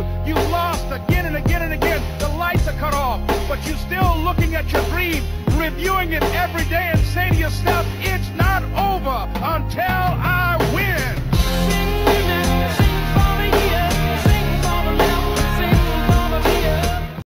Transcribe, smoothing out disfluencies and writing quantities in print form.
You've lost again and again and again. The lights are cut off, but you're still looking at your dream, reviewing it every day and saying to yourself,